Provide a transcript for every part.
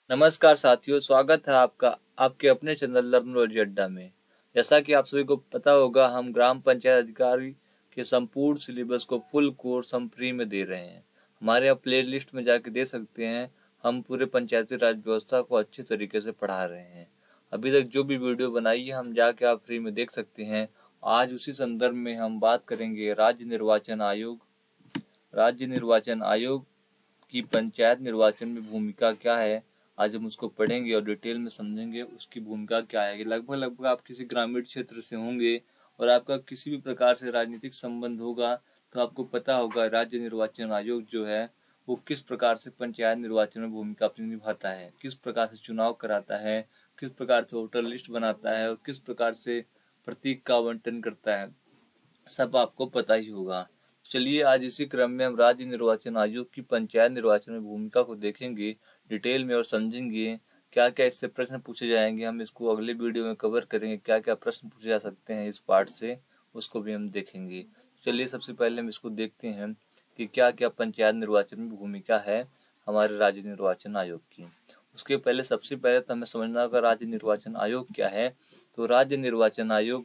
नमस्कार साथियों, स्वागत है आपका आपके अपने चैनल लर्नोलॉजी अड्डा में। जैसा कि आप सभी को पता होगा, हम ग्राम पंचायत अधिकारी के संपूर्ण सिलेबस को फुल कोर्स हम फ्री में दे रहे हैं। हमारे यहाँ प्ले लिस्ट में जाके दे सकते हैं। हम पूरे पंचायती राज व्यवस्था को अच्छे तरीके से पढ़ा रहे हैं। अभी तक जो भी वीडियो बनाई है हम जाके आप फ्री में देख सकते हैं। आज उसी संदर्भ में हम बात करेंगे राज्य निर्वाचन आयोग की पंचायत निर्वाचन में भूमिका क्या है। आज हम उसको पढ़ेंगे और डिटेल में समझेंगे उसकी भूमिका क्या है। लगभग आप किसी ग्रामीण क्षेत्र से होंगे और आपका किसी भी प्रकार से राजनीतिक संबंध होगा तो आपको पता होगा राज्य निर्वाचन आयोग जो है वो किस प्रकार से पंचायत निर्वाचन में भूमिका अपनी निभाता है, किस प्रकार से चुनाव कराता है, किस प्रकार से वोटर लिस्ट बनाता है और किस प्रकार से प्रतीक का आवंटन करता है, सब आपको पता ही होगा। चलिए आज इसी क्रम में हम राज्य निर्वाचन आयोग की पंचायत निर्वाचन में भूमिका को देखेंगे डिटेल में और समझेंगे क्या क्या इससे प्रश्न पूछे जाएंगे। हम इसको अगले वीडियो में कवर करेंगे, क्या क्या प्रश्न पूछे जा सकते हैं इस पार्ट से, उसको भी हम देखेंगे। चलिए सबसे पहले हम इसको देखते हैं कि क्या क्या पंचायत निर्वाचन में भूमिका है हमारे राज्य निर्वाचन आयोग की। उसके पहले सबसे पहले तो हमें समझना होगा राज्य निर्वाचन आयोग क्या है। तो राज्य निर्वाचन आयोग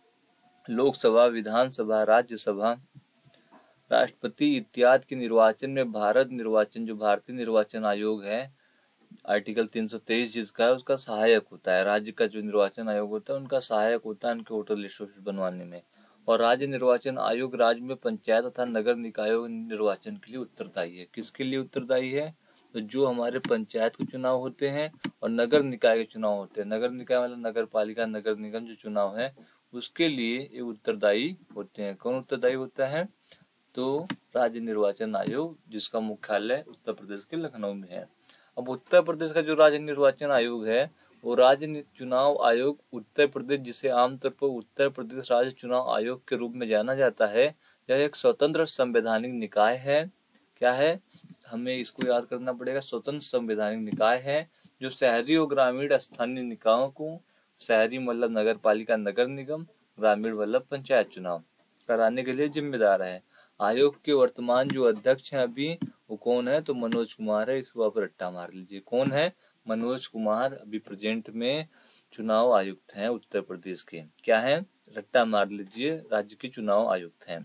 लोकसभा, विधानसभा, राज्यसभा, राष्ट्रपति इत्यादि के निर्वाचन में भारतीय निर्वाचन आयोग है, आर्टिकल 323 जिसका है उसका सहायक होता है। राज्य का जो निर्वाचन आयोग होता है उनका सहायक होता है उनके वोटर लिस्ट बनवाने में। और राज्य निर्वाचन आयोग राज्य में पंचायत तथा नगर निकायों निर्वाचन के लिए उत्तरदायी है। किसके लिए उत्तरदायी है? तो जो हमारे पंचायत के चुनाव होते हैं और नगर निकाय के चुनाव होते हैं, नगर निकाय मतलब नगर पालिका, नगर निगम जो चुनाव है उसके लिए ये उत्तरदायी होते हैं। कौन उत्तरदायी होता है? तो राज्य निर्वाचन आयोग, जिसका मुख्यालय उत्तर प्रदेश के लखनऊ में है। अब उत्तर प्रदेश का जो राज्य निर्वाचन आयोग है वो राज्य चुनाव आयोग उत्तर प्रदेश, जिसे आमतौर पर उत्तर प्रदेश राज्य चुनाव आयोग के रूप में जाना जाता है, यह एक स्वतंत्र संवैधानिक निकाय है। क्या है? हमें इसको याद करना पड़ेगा। स्वतंत्र संवैधानिक निकाय है जो शहरी और ग्रामीण स्थानीय निकायों को, शहरी मतलब नगर पालिका, नगर निगम, ग्रामीण मतलब पंचायत चुनाव कराने के लिए जिम्मेदार है। आयोग के वर्तमान जो अध्यक्ष हैं अभी वो कौन है? तो मनोज कुमार है। इसको आप रट्टा मार लीजिए। कौन है? मनोज कुमार अभी प्रेजेंट में चुनाव आयुक्त हैं उत्तर प्रदेश के। क्या है? रट्टा मार लीजिए, राज्य के चुनाव आयुक्त हैं।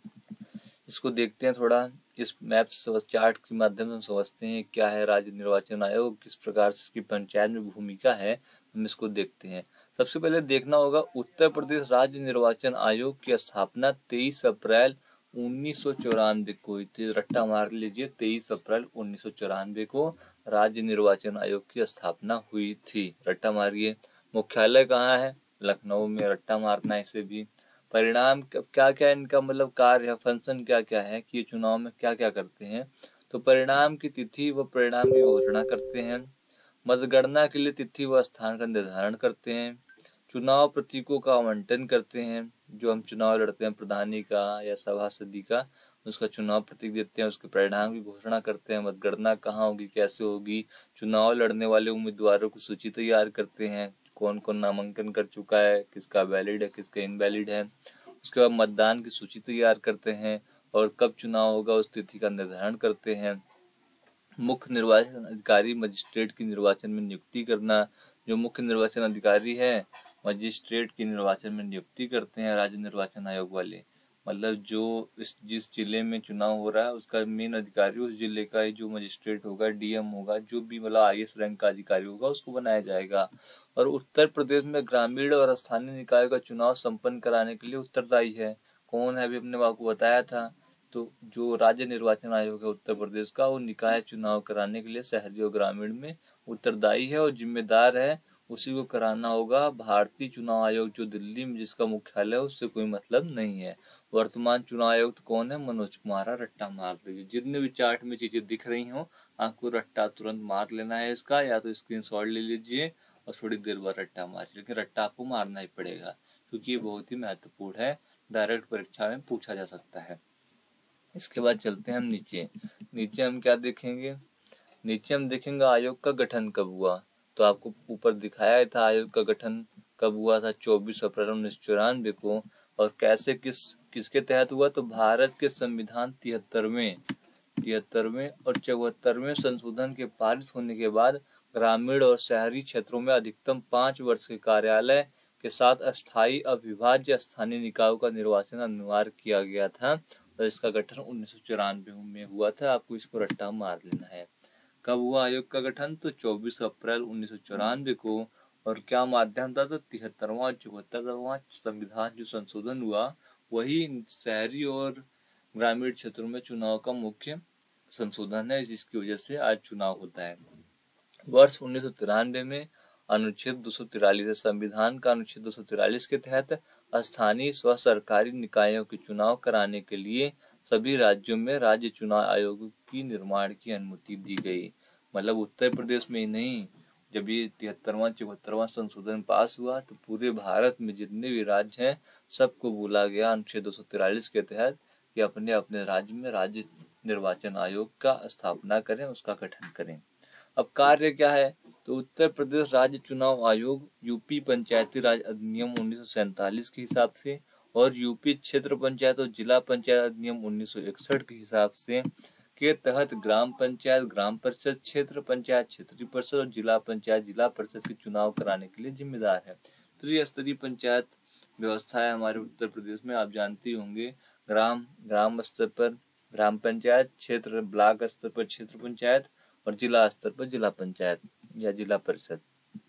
इसको देखते हैं थोड़ा इस मैप से, चार्ट के माध्यम से समझते हैं क्या है राज्य निर्वाचन आयोग, किस प्रकार से इसकी पंचायत में भूमिका है। हम इसको देखते हैं। सबसे पहले देखना होगा उत्तर प्रदेश राज्य निर्वाचन आयोग की स्थापना 23 अप्रैल 1994 को हुई थी। रट्टा मार लीजिए, 23 अप्रैल 1994 को राज्य निर्वाचन आयोग की स्थापना हुई थी। रट्टा मारिए। मुख्यालय कहाँ है? लखनऊ में। रट्टा मारना है इसे भी। परिणाम क्या क्या इनका मतलब कार्य, फंक्शन क्या क्या है कि ये चुनाव में क्या क्या करते हैं। तो परिणाम की तिथि व परिणाम की घोषणा करते हैं। मतगणना के लिए तिथि व स्थान का निर्धारण करते हैं। चुनाव प्रतीकों का आवंटन करते हैं। जो हम चुनाव लड़ते हैं प्रधानी का या सभासदी का, उसका चुनाव प्रतीक देते हैं। उसके परिणाम की घोषणा करते हैं। मतगणना कहाँ होगी, कैसे होगी, चुनाव लड़ने वाले उम्मीदवारों की सूची तैयार करते हैं। कौन कौन नामांकन कर चुका है, किसका वैलिड है, किसका इनवैलिड है। उसके बाद मतदान की सूची तैयार करते हैं और कब चुनाव होगा उस तिथि का निर्धारण करते हैं। मुख्य निर्वाचन अधिकारी मजिस्ट्रेट की निर्वाचन में नियुक्ति करना। जो मुख्य निर्वाचन अधिकारी है मजिस्ट्रेट की निर्वाचन में नियुक्ति करते हैं राज्य निर्वाचन आयोग वाले। मतलब जो जिस जिले में चुनाव हो रहा है उसका मेन अधिकारी उस जिले का ही जो मजिस्ट्रेट होगा, डीएम होगा, जो भी मतलब आईएएस रैंक का अधिकारी होगा उसको बनाया जाएगा। और उत्तर प्रदेश में ग्रामीण और स्थानीय निकायों का चुनाव संपन्न कराने के लिए उत्तरदायी है। कौन है? अभी अपने आपको बताया था। तो जो राज्य निर्वाचन आयोग है उत्तर प्रदेश का, वो निकाय चुनाव कराने के लिए शहरी और ग्रामीण में उत्तरदायी है और जिम्मेदार है। उसी को कराना होगा। भारतीय चुनाव आयोग जो दिल्ली में जिसका मुख्यालय है उससे कोई मतलब नहीं है। वर्तमान चुनाव आयुक्त कौन है? मनोज कुमार। रट्टा मार दीजिए। जितने भी चार्ट में चीजें दिख रही हो आपको रट्टा तुरंत मार लेना है इसका, या तो स्क्रीनशॉट ले लीजिए और थोड़ी देर बाद रट्टा मारिए। लेकिन रट्टा आपको मारना ही पड़ेगा क्योंकि ये बहुत ही महत्वपूर्ण है, डायरेक्ट परीक्षा में पूछा जा सकता है। इसके बाद चलते हैं हम नीचे हम क्या देखेंगे? नीचे हम देखेंगे आयोग का गठन कब हुआ। तो आपको ऊपर दिखाया था आयोग का गठन कब हुआ था, 24 अप्रैल 1994 को। और कैसे किसके तहत हुआ? तो भारत के संविधान 73वें और 74वें संशोधन के पारित होने के बाद ग्रामीण और शहरी क्षेत्रों में अधिकतम 5 वर्ष के कार्यालय के साथ अस्थायी अविभाज्य स्थानीय निकायों का निर्वाचन अनिवार्य किया गया था और इसका गठन 1994 में हुआ था। आपको इसको रट्टा मार लेना है। कब हुआ आयोग का गठन? तो 24 अप्रैल 1994 को। और क्या माध्यम था? तो 73वां और 74वां संविधान जो संशोधन हुआ वही शहरी और ग्रामीण क्षेत्रों में चुनाव का मुख्य संशोधन है, जिसकी वजह से आज चुनाव होता है। वर्ष 1993 में अनुच्छेद 243 संविधान का अनुच्छेद 243 के तहत स्थानीय स्व सरकारी निकायों के चुनाव कराने के लिए सभी राज्यों में राज्य चुनाव आयोग की निर्माण की अनुमति दी गई। मतलब उत्तर प्रदेश में ही नहीं, जब ये 73वां 74वां संशोधन पास हुआ तो पूरे भारत में जितने भी राज्य हैं सबको बोला गया अनुच्छेद 243 के तहत कि अपने अपने राज्य में राज्य निर्वाचन आयोग का स्थापना करें, उसका गठन करें। अब कार्य क्या है? तो उत्तर प्रदेश राज्य चुनाव आयोग यूपी पंचायती राज अधिनियम 1947 के हिसाब से और यूपी क्षेत्र पंचायत और जिला पंचायत अधिनियम 1961 के हिसाब से के तहत ग्राम पंचायत, ग्राम परिषद, क्षेत्र पंचायत, क्षेत्रीय परिषद और जिला पंचायत, जिला परिषद के चुनाव कराने के लिए जिम्मेदार है। त्रिस्तरीय पंचायत व्यवस्था है हमारे उत्तर प्रदेश में, आप जानते होंगे। ग्राम स्तर पर ग्राम पंचायत, क्षेत्र ब्लॉक स्तर पर क्षेत्र पंचायत और जिला स्तर पर जिला पंचायत या जिला परिषद।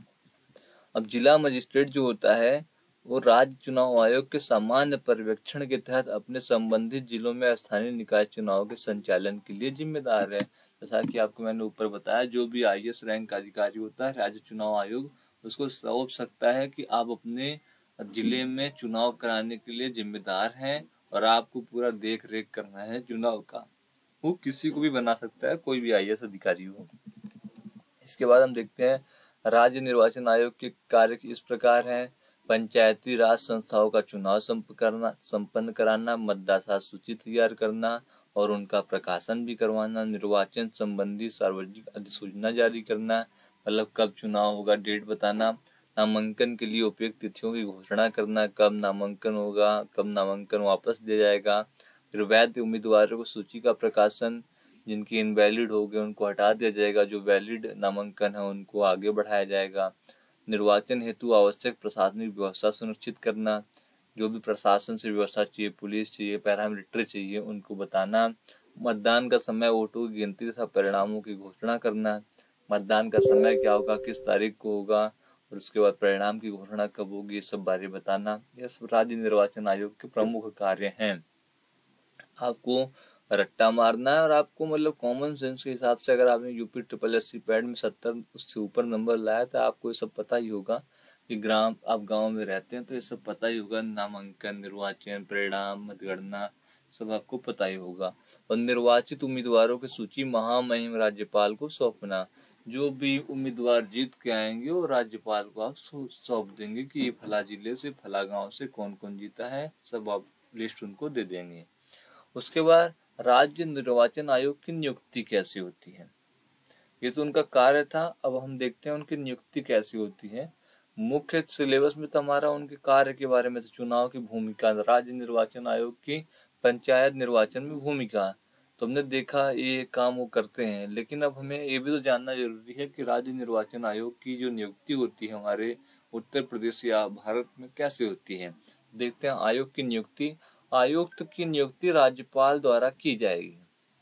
अब जिला मजिस्ट्रेट जो होता है वो राज्य चुनाव आयोग के सामान्य पर्यवेक्षण के तहत अपने संबंधित जिलों में स्थानीय निकाय चुनाव के संचालन के लिए जिम्मेदार है। जैसा कि आपको मैंने ऊपर बताया, जो भी IAS रैंक का अधिकारी होता है राज्य चुनाव आयोग उसको सौंप सकता है कि आप अपने जिले में चुनाव कराने के लिए जिम्मेदार हैं और आपको पूरा देख रेख करना है चुनाव का। वो किसी को भी बना सकता है, कोई भी IAS अधिकारी हो। इसके बाद हम देखते हैं राज्य निर्वाचन आयोग के कार्य इस प्रकार हैं। पंचायती राज संस्थाओं का चुनाव संपन्न कराना, मतदाता सूची तैयार करना और उनका प्रकाशन भी करवाना, निर्वाचन संबंधी सार्वजनिक अधिसूचना जारी करना, मतलब कब चुनाव होगा डेट बताना, नामांकन के लिए उपयुक्त तिथियों की घोषणा करना, कब नामांकन होगा, कब नामांकन वापस दिया जाएगा, फिर वैध उम्मीदवारों को सूची का प्रकाशन, जिनकी इनवैलिड हो गए उनको हटा दिया जाएगा, जो वैलिड नामांकन है उनको आगे बढ़ाया जाएगा, निर्वाचन हेतु आवश्यक प्रशासनिक व्यवस्था सुनिश्चित करना, जो भी प्रशासन से व्यवस्था चाहिए, पुलिस चाहिए, पैरामिलिट्री चाहिए, उनको बताना, मतदान का समय, वोटों की गिनती तथा परिणामों की घोषणा करना, मतदान का समय क्या होगा, किस तारीख को होगा और उसके बाद परिणाम की घोषणा कब होगी, ये सब बारे बताना। यह सब राज्य निर्वाचन आयोग के प्रमुख कार्य हैं। आपको रट्टा मारना है और आपको मतलब कॉमन सेंस के हिसाब से, अगर आपने यूपी SSC पैड में 70 उससे ऊपर नंबर लाया तो आपको ये सब पता ही होगा कि आप गांव में रहते हैं तो ये सब पता ही होगा। नामांकन, निर्वाचन, परिणाम, मतगणना सब आपको पता ही होगा। और निर्वाचित उम्मीदवारों की सूची महामहिम राज्यपाल को सौंपना। जो भी उम्मीदवार जीत के आएंगे वो राज्यपाल को आप सौंप देंगे कि ये फला जिले से, फला गाँव से कौन कौन जीता है, सब आप लिस्ट उनको दे देंगे। उसके बाद राज्य निर्वाचन आयोग की नियुक्ति कैसे होती है? ये तो उनका कार्य था। अब हम देखते हैं उनकी नियुक्ति कैसे होती है। मुख्य सिलेबस में तो हमारा उनके कार्य के बारे में, तो चुनाव की भूमिका, राज्य निर्वाचन आयोग की पंचायत निर्वाचन में भूमिका, तो हमने देखा ये काम वो करते हैं। लेकिन अब हमें ये भी तो जानना जरूरी है कि राज्य निर्वाचन आयोग की जो नियुक्ति होती है हमारे उत्तर प्रदेश या भारत में कैसे होती है। देखते हैं आयोग की नियुक्ति। आयुक्त की नियुक्ति राज्यपाल द्वारा की जाएगी।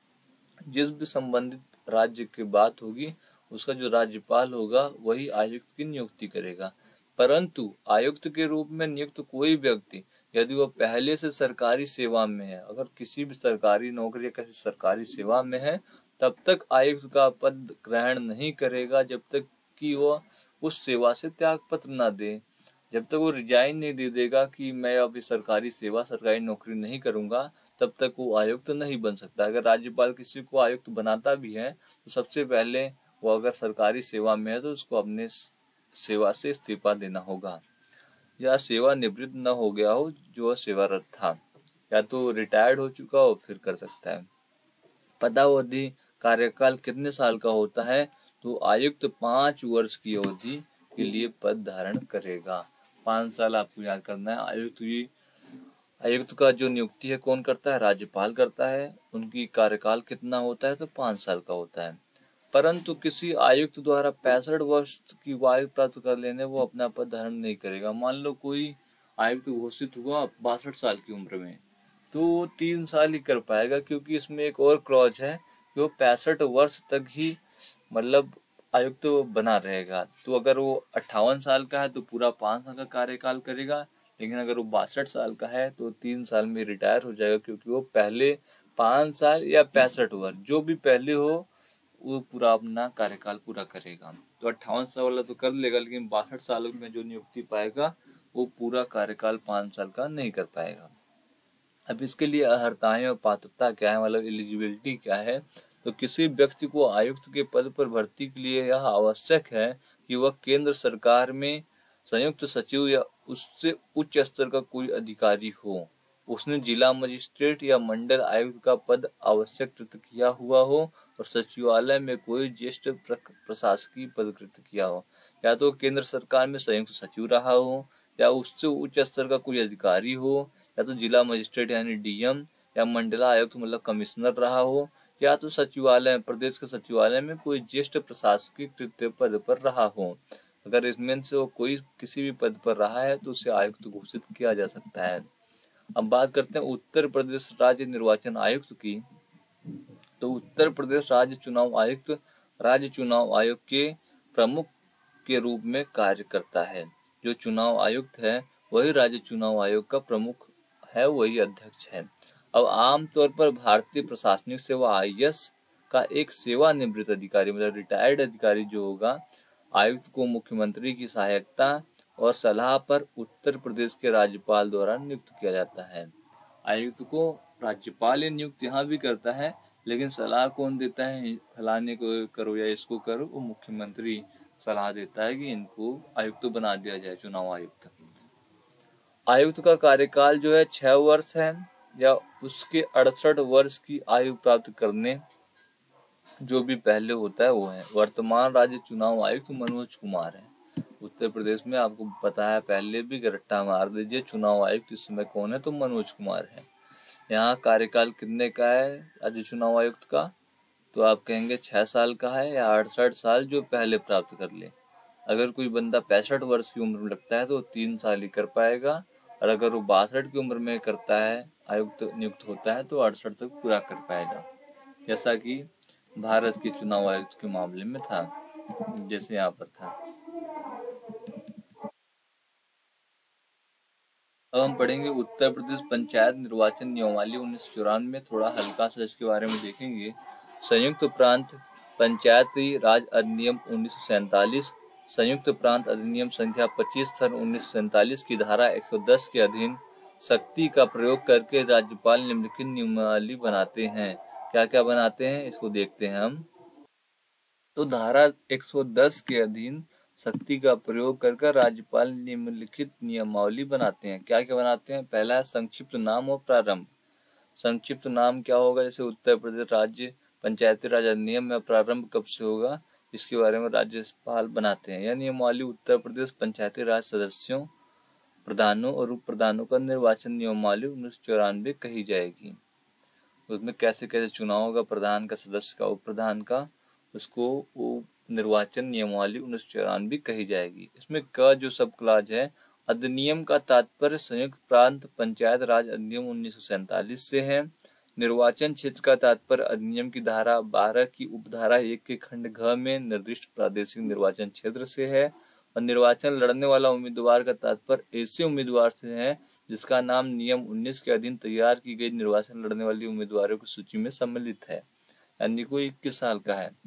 जिस भी संबंधित राज्य की बात होगी उसका जो राज्यपाल होगा वही आयुक्त की नियुक्ति करेगा। परंतु आयुक्त के रूप में नियुक्त कोई व्यक्ति यदि वो पहले से सरकारी सेवा में है, अगर किसी भी सरकारी नौकरी या किसी सरकारी सेवा में है, तब तक आयुक्त का पद ग्रहण नहीं करेगा जब तक कि वो उस सेवा से त्याग पत्र न दे। जब तक वो रिजाइन नहीं दे देगा कि मैं अभी सरकारी सेवा, सरकारी नौकरी नहीं करूंगा, तब तक वो आयुक्त नहीं बन सकता। अगर राज्यपाल किसी को आयुक्त बनाता भी है तो सबसे पहले वो अगर सरकारी सेवा में है तो उसको अपने सेवा से इस्तीफा देना होगा, या सेवा निवृत्त न हो गया हो जो सेवारत था, या तो रिटायर्ड हो चुका हो फिर कर सकता है। पदावधि कार्यकाल कितने साल का होता है? तो आयुक्त 5 वर्ष की अवधि के लिए पद धारण करेगा। 5 साल आपको याद करना है। आयुक्त का जो नियुक्ति है कौन करता है? राज्यपाल करता है। उनकी कार्यकाल कितना होता है? तो 5 साल का होता है। परंतु किसी आयुक्त द्वारा 65 वर्ष की आयु प्राप्त कर लेने वो अपना पद धारण नहीं करेगा। मान लो कोई आयुक्त घोषित हुआ 62 साल की उम्र में, तो वो 3 साल ही कर पाएगा, क्योंकि इसमें एक और क्लॉज है कि वो 65 वर्ष तक ही मतलब आयुक्त बना रहेगा। तो अगर वो 58 साल का है तो पूरा 5 साल का कार्यकाल करेगा, लेकिन अगर वो 62 साल का है तो 3 साल में रिटायर हो जाएगा, क्योंकि वो पहले 5 साल या 65 वर्ष जो भी पहले हो वो पूरा अपना कार्यकाल पूरा करेगा। तो 58 साल वाला तो कर लेगा, लेकिन 62 साल में जो नियुक्ति पाएगा वो पूरा कार्यकाल 5 साल का नहीं कर पाएगा। अब इसके लिए अर्हताएं और पात्रता क्या है, मतलब एलिजिबिलिटी क्या है। तो किसी व्यक्ति को आयुक्त के पद पर भर्ती के लिए यह आवश्यक है कि वह केंद्र सरकार में संयुक्त सचिव या उससे उच्च स्तर का कोई अधिकारी हो, उसने जिला मजिस्ट्रेट या मंडल आयुक्त का पद आवश्यक कृत किया हुआ हो और सचिवालय में कोई ज्येष्ठ प्रशासकीय पद कृत किया हो, या तो केंद्र सरकार में संयुक्त सचिव रहा हो, या उससे उच्च स्तर का कोई अधिकारी हो, या तो जिला मजिस्ट्रेट यानी डीएम या मंडला आयुक्त मतलब कमिश्नर रहा हो, या तो सचिवालय प्रदेश के सचिवालय में कोई ज्येष्ठ प्रशासकीय कृत्य पद पर रहा हो। अगर इसमें से वो कोई किसी भी पद पर रहा है तो उसे आयुक्त घोषित किया जा सकता है। अब बात करते हैं उत्तर प्रदेश राज्य निर्वाचन आयुक्त की। तो उत्तर प्रदेश राज्य चुनाव आयुक्त राज्य चुनाव आयोग के प्रमुख के रूप में कार्य करता है। जो चुनाव आयुक्त है वही राज्य चुनाव आयोग का प्रमुख है, वही अध्यक्ष है। अब आमतौर पर भारतीय प्रशासनिक सेवा आईएएस का एक सेवानिवृत्त अधिकारी मतलब रिटायर्ड अधिकारी जो होगा, आयुक्त को मुख्यमंत्री की सहायता और सलाह पर उत्तर प्रदेश के राज्यपाल द्वारा नियुक्त किया जाता है। आयुक्त को राज्यपाल ही नियुक्त यहाँ भी करता है, लेकिन सलाह कौन देता है, फलाने को करो या इसको करो, वो मुख्यमंत्री सलाह देता है कि इनको आयुक्त बना दिया जाए, चुनाव आयुक्त। आयुक्त का कार्यकाल जो है 6 वर्ष है या उसके 68 वर्ष की आयु प्राप्त करने जो भी पहले होता है वो है। वर्तमान राज्य चुनाव आयुक्त मनोज कुमार है। उत्तर प्रदेश में आपको पता है, पहले भी रट्टा मार दीजिए चुनाव आयुक्त इस समय कौन है, तो मनोज कुमार है। यहाँ कार्यकाल कितने का है राज्य चुनाव आयुक्त का, तो आप कहेंगे 6 साल का है या 68 साल जो पहले प्राप्त कर ले। अगर कोई बंदा 65 वर्ष की उम्र में लगता है तो 3 साल ही कर पाएगा, और अगर वो 62 की उम्र में करता है आयुक्त नियुक्त होता है तो 68 तक पूरा कर पाएगा, जैसा कि भारत के चुनाव आयुक्त के मामले में था, जैसे यहाँ पर था। अब हम पढ़ेंगे उत्तर प्रदेश पंचायत निर्वाचन नियमावली 1994 में, थोड़ा हल्का सा इसके बारे में देखेंगे। संयुक्त प्रांत पंचायती राज अधिनियम 1947, संयुक्त प्रांत अधिनियम संख्या 25 सन 1947 की धारा 110 के अधीन शक्ति का प्रयोग करके राज्यपाल निम्नलिखित नियमावली बनाते हैं। क्या क्या बनाते हैं इसको देखते हैं हम। तो धारा 110 के अधीन शक्ति का प्रयोग कर राज्यपाल निम्नलिखित नियमावली बनाते हैं। क्या क्या बनाते हैं, पहला है संक्षिप्त नाम और प्रारंभ। संक्षिप्त नाम क्या होगा, जैसे उत्तर प्रदेश राज्य पंचायती राज अधिनियम में प्रारंभ कब से होगा इसके बारे में राज्यपाल बनाते हैं। यह नियमावली उत्तर प्रदेश पंचायती राज सदस्यों, प्रधानों और उप प्रधानों का निर्वाचन नियमावली 1994 कही जाएगी। उसमें कैसे कैसे चुनाव होगा, प्रधान का, सदस्य का, उप प्रधान का, उसको वो निर्वाचन नियमावली 1994 कही जाएगी। इसमें क जो सब क्लॉज है, अधिनियम का तात्पर्य संयुक्त प्रांत पंचायत राज अधिनियम 1947 से है। निर्वाचन क्षेत्र का तात्पर्य अधिनियम की धारा 12 की उपधारा 1 के खंड घ में निर्दिष्ट प्रादेशिक निर्वाचन क्षेत्र से है। और निर्वाचन लड़ने वाला उम्मीदवार का तात्पर्य ऐसे उम्मीदवार से है जिसका नाम नियम 19 के अधीन तैयार की गई निर्वाचन लड़ने वाले उम्मीदवारों की सूची में सम्मिलित है, यानी कोई 21 साल का है।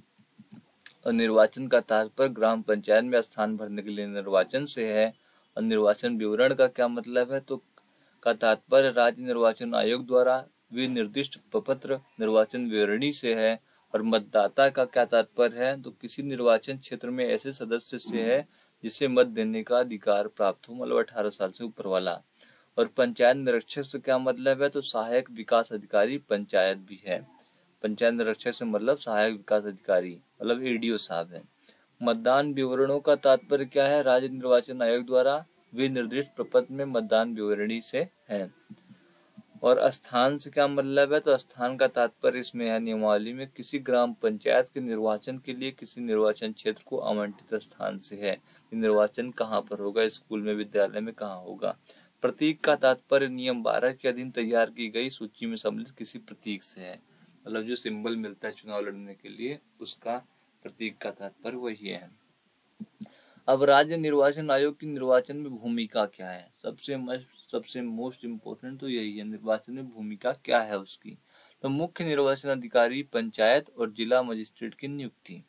और निर्वाचन का तात्पर्य ग्राम पंचायत में स्थान भरने के लिए निर्वाचन से है। और निर्वाचन विवरण का क्या मतलब है, तो का तात्पर्य राज्य निर्वाचन आयोग द्वारा विनिर्दिष्ट प्रपत्र निर्वाचन विवरणी से है। और मतदाता का क्या तात्पर्य है, तो किसी निर्वाचन क्षेत्र में ऐसे सदस्य से है जिसे मत देने का अधिकार प्राप्त हो, मतलब 18 साल से ऊपर वाला। और पंचायत निरीक्षक से क्या मतलब है, तो सहायक विकास अधिकारी पंचायत भी है। पंचायत निरीक्षक से मतलब सहायक विकास अधिकारी, मतलब एडीओ साहब है। मतदान विवरणों का तात्पर्य क्या है, राज्य निर्वाचन आयोग द्वारा विनिर्दिष्ट प्रपत्र में मतदान विवरणी से है। और स्थान से क्या मतलब है, तो स्थान का तात्पर्य इसमें है नियमावली में किसी ग्राम पंचायत के निर्वाचन के लिए किसी निर्वाचन क्षेत्र को आवंटित स्थान से है कि निर्वाचन कहाँ पर होगा, स्कूल में, विद्यालय में कहाँ होगा। प्रतीक का तात्पर्य नियम 12 के अधीन तैयार की गई सूची में सम्मिलित किसी प्रतीक से है, मतलब जो सिंबल मिलता है चुनाव लड़ने के लिए उसका प्रतीक का तात्पर्य वही है। अब राज्य निर्वाचन आयोग की निर्वाचन में भूमिका क्या है, सबसे मोस्ट इम्पोर्टेंट तो यही है, निर्वाचन में भूमिका क्या है उसकी। तो मुख्य निर्वाचन अधिकारी, पंचायत और जिला मजिस्ट्रेट की नियुक्ति।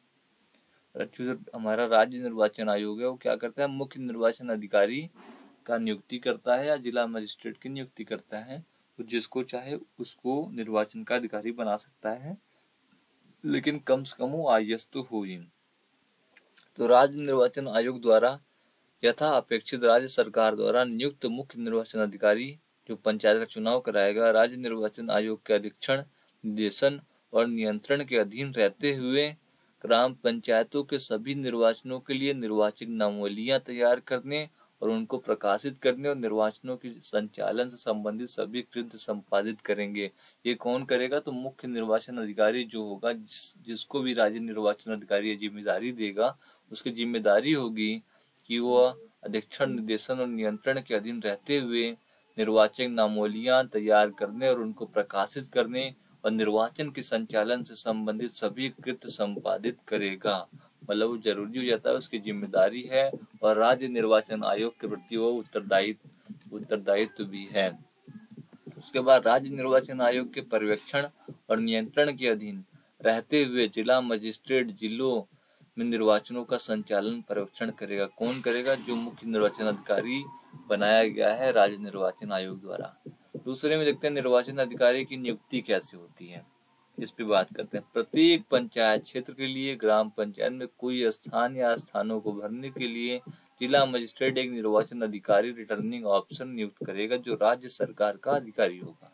जो हमारा राज्य निर्वाचन आयोग है वो क्या करता है, मुख्य निर्वाचन अधिकारी का नियुक्ति करता है या जिला मजिस्ट्रेट की नियुक्ति करता है, तो जिसको चाहे उसको निर्वाचन का अधिकारी बना सकता है, लेकिन कम से कम वो आईएएस तो हो ही। तो राज्य निर्वाचन आयोग द्वारा यथा अपेक्षित राज्य सरकार द्वारा नियुक्त मुख्य निर्वाचन अधिकारी जो पंचायत का चुनाव कराएगा, राज्य निर्वाचन आयोग के अधीक्षण, निर्देशन और नियंत्रण के अधीन रहते हुए ग्राम पंचायतों के सभी निर्वाचनों के लिए निर्वाचक नामावलियां तैयार करने और उनको प्रकाशित करने और निर्वाचनों के संचालन से संबंधित सभी कृत्य संपादित करेंगे। ये कौन करेगा, तो मुख्य निर्वाचन अधिकारी जो होगा, जिसको भी राज्य निर्वाचन अधिकारी जिम्मेदारी देगा, उसकी जिम्मेदारी होगी कि वो अधीक्षण, निर्देशन और नियंत्रण के अधीन रहते हुए निर्वाचक नामावलियां तैयार करने और उनको प्रकाशित करने और निर्वाचन के संचालन से संबंधित सभी कृत्य संपादित करेगा। मतलब वो जरूरी हो जाता है, उसकी जिम्मेदारी है और राज्य निर्वाचन आयोग के प्रति वो उत्तरदायित्व भी है। उसके बाद राज्य निर्वाचन आयोग के पर्यवेक्षण और नियंत्रण के अधीन रहते हुए जिला मजिस्ट्रेट जिलों में निर्वाचनों का संचालन पर्यवेक्षण करेगा। कौन करेगा, जो मुख्य निर्वाचन अधिकारी बनाया गया है राज्य निर्वाचन आयोग द्वारा। दूसरे में देखते हैं निर्वाचन अधिकारी की नियुक्ति कैसे होती है, इस पे बात करते हैं। प्रत्येक पंचायत क्षेत्र के लिए ग्राम पंचायत में कोई स्थान या स्थानों को भरने के लिए जिला मजिस्ट्रेट एक निर्वाचन अधिकारी, रिटर्निंग ऑफिसर नियुक्त करेगा जो राज्य सरकार का अधिकारी होगा।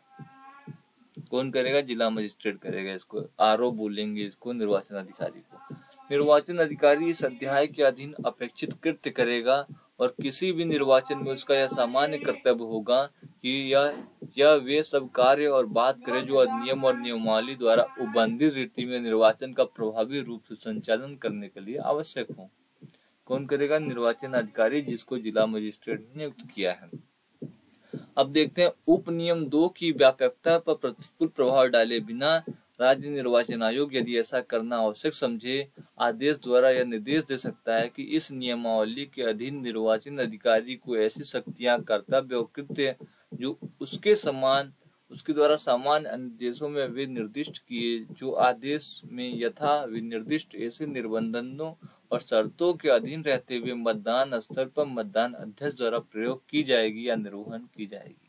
कौन करेगा, जिला मजिस्ट्रेट करेगा, इसको आरओ बोलेंगे, इसको निर्वाचन अधिकारी को। निर्वाचन अधिकारी इस अध्याय के अधीन अपेक्षित कृत्य करेगा और किसी भी निर्वाचन में उसका यह सामान्य कर्तव्य होगा कि यह वे सब कार्य और बात करे जो अधिनियम और नियमावली द्वारा उबंधित रीति में निर्वाचन का प्रभावी रूप से संचालन करने के लिए आवश्यक हो। कौन करेगा, निर्वाचन अधिकारी, जिसको जिला मजिस्ट्रेट ने नियुक्त किया है। अब देखते हैं उप नियम 2 की व्यापकता पर प्रतिकूल प्रभाव डाले बिना राज्य निर्वाचन आयोग यदि ऐसा करना आवश्यक समझे, आदेश द्वारा यह निर्देश दे सकता है कि इस नियमावली के अधीन निर्वाचन अधिकारी को ऐसी शक्तियां, कर्तव्य और कृत्य जो उसके द्वारा सामान्य अनुदेशों में वे निर्दिष्ट किए, जो आदेश में यथा विनिर्दिष्ट ऐसे निर्बंधों और शर्तों के अधीन रहते हुए मतदान स्थल पर मतदान अध्यक्ष द्वारा प्रयोग की जाएगी या निर्वहन की जाएगी।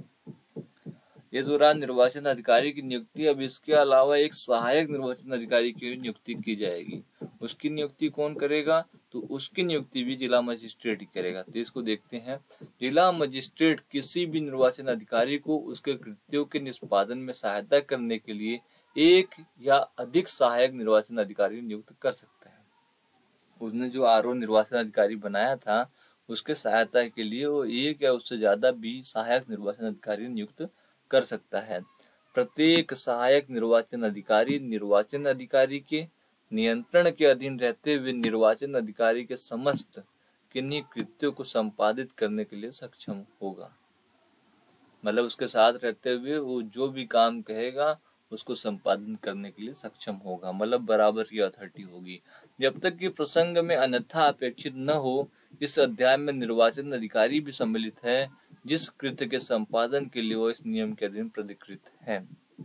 ये जो राज्य निर्वाचन अधिकारी की नियुक्ति, अब इसके अलावा एक सहायक निर्वाचन अधिकारी की नियुक्ति की जाएगी। उसकी नियुक्ति कौन करेगा, तो उसकी नियुक्ति भी जिला मजिस्ट्रेट ही करेगा। तो इसको देखते हैं। जिला मजिस्ट्रेट किसी भी निर्वाचन अधिकारी को उसके कृत्यों के निष्पादन में सहायता करने के लिए एक या अधिक सहायक निर्वाचन अधिकारी नियुक्त कर सकता है। उसने जो आरओ निर्वाचन अधिकारी बनाया था, उसके सहायता के लिए वो एक या उससे ज्यादा भी सहायक निर्वाचन अधिकारी नियुक्त कर सकता है। प्रत्येक सहायक निर्वाचन अधिकारी निर्वाचन अधिकारी के नियंत्रण के अधीन रहते हुए निर्वाचन अधिकारी के समस्त किन्हीं कृत्यों को संपादित करने के लिए सक्षम होगा। मतलब उसके साथ रहते हुए वो जो भी काम कहेगा उसको संपादन करने के लिए सक्षम होगा, मतलब बराबर की अथॉरिटी होगी। जब तक कि प्रसंग में अन्यथा अपेक्षित न हो, इस अध्याय में निर्वाचन अधिकारी भी सम्मिलित है जिस कृत्य के संपादन के लिए वो इस नियम के अधीन प्राधिकृत है।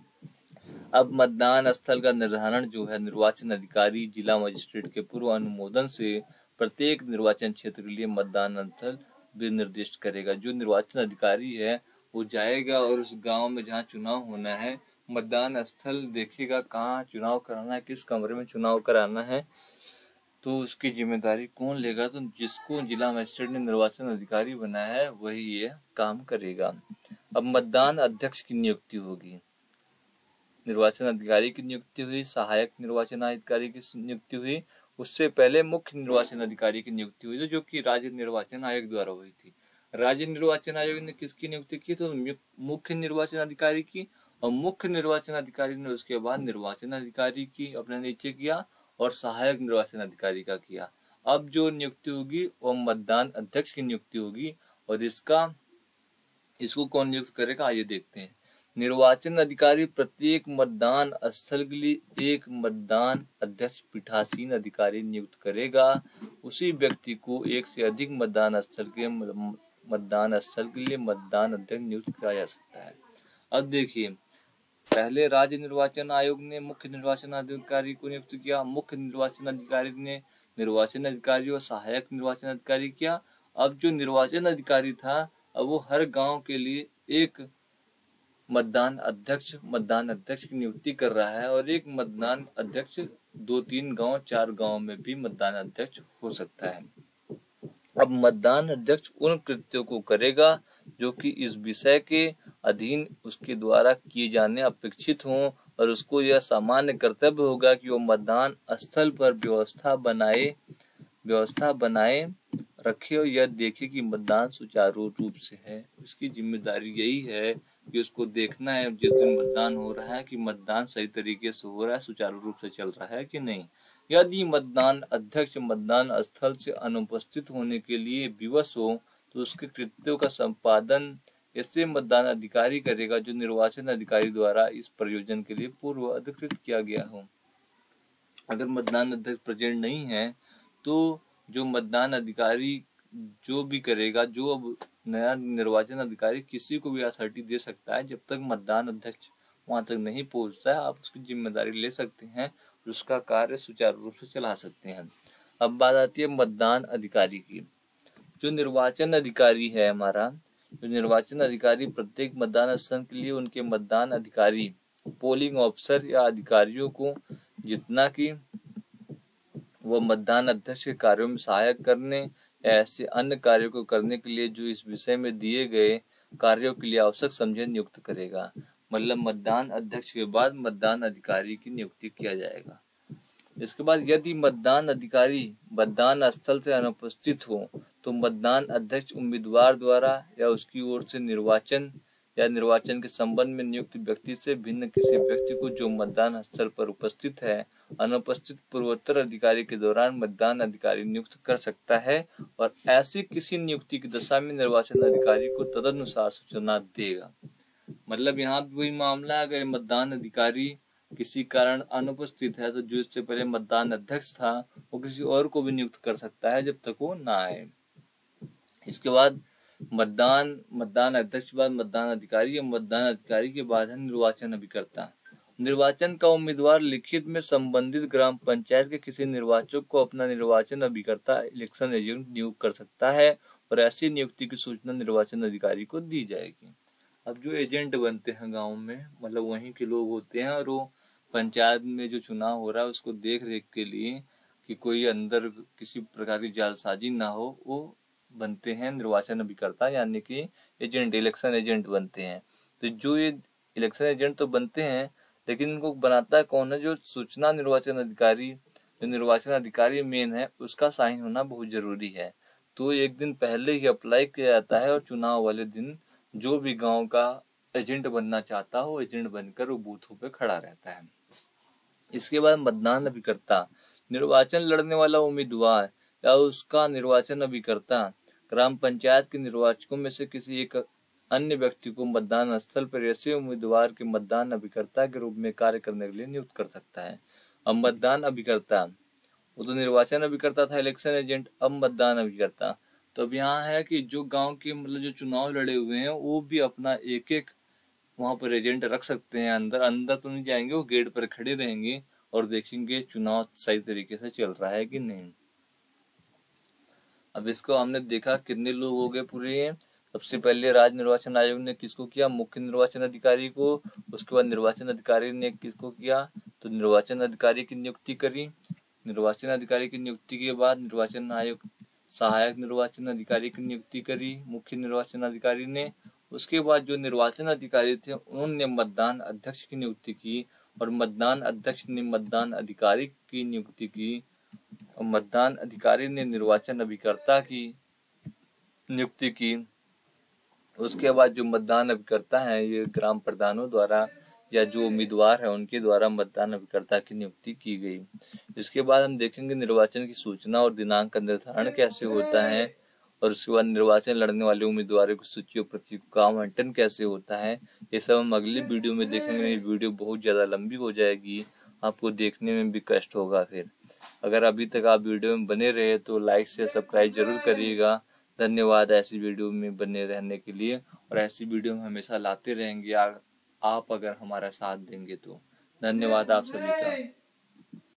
अब मतदान स्थल का निर्धारण जो है, निर्वाचन अधिकारी जिला मजिस्ट्रेट के पूर्व अनुमोदन से प्रत्येक निर्वाचन क्षेत्र के लिए मतदान स्थल भी निर्दिष्ट करेगा। जो निर्वाचन अधिकारी है वो जाएगा और उस गांव में जहाँ चुनाव होना है, मतदान स्थल देखेगा, कहाँ चुनाव कराना है, किस कमरे में चुनाव कराना है, तो उसकी जिम्मेदारी कौन लेगा, तो जिसको जिला मजिस्ट्रेट ने निर्वाचन अधिकारी बनाया है वही ये काम करेगा। अब मतदान अध्यक्ष की नियुक्ति होगी, निर्वाचन अधिकारी की नियुक्ति हुई, सहायक निर्वाचन अधिकारी की नियुक्ति हुई, उससे पहले मुख्य निर्वाचन अधिकारी की नियुक्ति हुई जो कि राज्य निर्वाचन आयोग द्वारा हुई थी। राज्य निर्वाचन आयोग ने किसकी नियुक्ति की? तो मुख्य निर्वाचन अधिकारी की, और मुख्य निर्वाचन अधिकारी ने उसके बाद निर्वाचन अधिकारी की अपने नीचे किया, और सहायक निर्वाचन अधिकारी का किया। अब जो नियुक्ति होगी वो मतदान अध्यक्ष की नियुक्ति होगी, और इसको कौन नियुक्त करेगा आइए देखते हैं। निर्वाचन अधिकारी प्रत्येक मतदान स्थल के लिए एक मतदान अध्यक्ष पीठासीन अधिकारी नियुक्त करेगा। उसी व्यक्ति को एक से अधिक मतदान स्थल के लिए मतदान अध्यक्ष नियुक्त किया जा सकता है। अब देखिए, पहले राज्य निर्वाचन आयोग ने मुख्य निर्वाचन अधिकारी को नियुक्त किया, मुख्य निर्वाचन अधिकारी ने निर्वाचन अधिकारी और सहायक निर्वाचन अधिकारी किया। अब जो निर्वाचन अधिकारी था, अब वो हर गांव के लिए एक मतदान अध्यक्ष की नियुक्ति कर रहा है, और एक मतदान अध्यक्ष 2-3 गांव 4 गांव में भी मतदान अध्यक्ष हो सकता है। अब मतदान अध्यक्ष उन कृत्यों को करेगा जो कि इस विषय के अधीन उसके द्वारा किए जाने अपेक्षित हों, और उसको यह सामान्य कर्तव्य होगा कि वो मतदान स्थल पर व्यवस्था बनाए रखे और यह देखे कि मतदान सुचारू रूप से है। उसकी जिम्मेदारी यही है कि उसको देखना है जिस दिन मतदान हो रहा है कि मतदान सही तरीके से हो रहा है, सुचारू रूप से चल रहा है कि नहीं। यदि मतदान अध्यक्ष मतदान स्थल से अनुपस्थित होने के लिए विवश हो तो उसके कृत्यों का संपादन ऐसे मतदान अधिकारी करेगा जो निर्वाचन अधिकारी द्वारा इस प्रयोजन के लिए पूर्व अधिकृत किया गया हो। अगर मतदान अध्यक्ष प्रेजेंट नहीं है तो जो मतदान अधिकारी जो भी करेगा, जो अब नया निर्वाचन अधिकारी किसी को भी अथॉरिटी दे सकता है, जब तक मतदान अध्यक्ष वहां तक नहीं पहुंचता है आप उसकी जिम्मेदारी ले सकते हैं और उसका कार्य सुचारू रूप से चला सकते हैं। अब बात आती है मतदान अधिकारी की। जो निर्वाचन अधिकारी है हमारा, जो निर्वाचन अधिकारी प्रत्येक मतदान स्थल के लिए उनके मतदान अधिकारी, पोलिंग ऑफिसर या अधिकारियों को जितना कि वह मतदान अध्यक्ष के कार्यों में सहायक करने या ऐसे अन्य कार्यों को करने के लिए जो इस विषय में दिए गए कार्यों के लिए आवश्यक समझे नियुक्त करेगा। मतलब मतदान अध्यक्ष के बाद मतदान अधिकारी की नियुक्ति किया जाएगा। इसके बाद यदि मतदान अधिकारी मतदान स्थल से अनुपस्थित हो तो मतदान अध्यक्ष उम्मीदवार द्वारा या उसकी ओर से निर्वाचन के संबंध में नियुक्त व्यक्ति से भिन्न किसी व्यक्ति को जो मतदान स्थल पर उपस्थित है अनुपस्थित पूर्वोत्तर अधिकारी के दौरान मतदान अधिकारी नियुक्त कर सकता है, और ऐसी किसी नियुक्ति की दशा में निर्वाचन अधिकारी को तदनुसार सूचना देगा। मतलब यहाँ भी वही मामला है, अगर मतदान अधिकारी किसी कारण अनुपस्थित है तो जो इससे पहले मतदान अध्यक्ष था वो किसी और को भी नियुक्त कर सकता है जब तक वो ना आए। इसके बाद मतदान अध्यक्ष के बाद मतदान अधिकारी, या मतदान अधिकारी के बाद है निर्वाचन अभिकर्ता। निर्वाचन का उम्मीदवार लिखित में संबंधित ग्राम पंचायत के किसी निर्वाचक को अपना निर्वाचन अभिकर्ता इलेक्शन एजेंट नियुक्त कर सकता है, और ऐसी नियुक्ति की सूचना निर्वाचन अधिकारी को दी जाएगी। अब जो एजेंट बनते हैं गांव में, मतलब वहीं के लोग होते हैं, और वो पंचायत में जो चुनाव हो रहा है उसको देख रेख के लिए कि कोई अंदर किसी प्रकार की जालसाजी ना हो, वो बनते हैं निर्वाचन अभिकर्ता, यानी कि एजेंट, इलेक्शन एजेंट बनते हैं। तो जो ये इलेक्शन एजेंट तो बनते हैं, लेकिन इनको बनाता है कौन है? जो सूचना निर्वाचन अधिकारी, जो निर्वाचन अधिकारी मेन है, उसका साइन होना बहुत जरूरी है। तो एक दिन पहले ही अप्लाई किया जाता है और चुनाव वाले दिन जो भी गांव का एजेंट बनना चाहता हो एजेंट बनकर वो बूथों पे खड़ा रहता है। इसके बाद मतदान अभिकर्ता, निर्वाचन लड़ने वाला उम्मीदवार या उसका निर्वाचन अभिकर्ता ग्राम पंचायत के निर्वाचकों में से किसी एक अन्य व्यक्ति को मतदान स्थल पर ऐसे उम्मीदवार के मतदान अभिकर्ता के रूप में कार्य करने के लिए नियुक्त कर सकता है। अब मतदान अभिकर्ता, वो तो निर्वाचन अभिकर्ता था इलेक्शन एजेंट, अब मतदान अभिकर्ता। तो अब यहाँ है कि जो गांव के मतलब जो चुनाव लड़े हुए हैं वो भी अपना एक एक वहां पर एजेंट रख सकते हैं। अंदर तो नहीं जाएंगे, वो गेट पर खड़े रहेंगे और देखेंगे चुनाव सही तरीके से चल रहा है कि नहीं। अब इसको हमने देखा कितने लोग हो गए पूरे। सबसे पहले राज्य निर्वाचन आयोग ने किसको किया? मुख्य निर्वाचन अधिकारी को। उसके बाद निर्वाचन अधिकारी ने किसको किया? तो निर्वाचन अधिकारी की नियुक्ति करी। निर्वाचन अधिकारी की नियुक्ति के बाद निर्वाचन आयोग सहायक निर्वाचन अधिकारी की नियुक्ति करी मुख्य निर्वाचन अधिकारी ने। उसके बाद जो निर्वाचन अधिकारी थे उन्होंने मतदान अध्यक्ष की नियुक्ति की, और मतदान अध्यक्ष ने मतदान अधिकारी की नियुक्ति की, और मतदान अधिकारी ने निर्वाचन अभिकर्ता की नियुक्ति की। उसके बाद जो मतदान अभिकर्ता है ये ग्राम प्रधानों द्वारा या जो उम्मीदवार है उनके द्वारा मतदान अभिकर्ता की नियुक्ति की गई। इसके बाद हम देखेंगे निर्वाचन की सूचना और दिनांक का निर्धारण कैसे होता है, और उसके बाद निर्वाचन लड़ने वाले उम्मीदवारों की सूची और प्रतीकों का आवंटन कैसे होता है। ये सब हम अगली वीडियो में देखेंगे। ये वीडियो बहुत ज़्यादा लंबी हो जाएगी, आपको देखने में भी कष्ट होगा। फिर अगर अभी तक आप वीडियो में बने रहे तो लाइक से सब्सक्राइब जरूर करिएगा। धन्यवाद ऐसी वीडियो में बने रहने के लिए, और ऐसी वीडियो हम हमेशा लाते रहेंगे आप अगर हमारा साथ देंगे तो। धन्यवाद आप सभी का।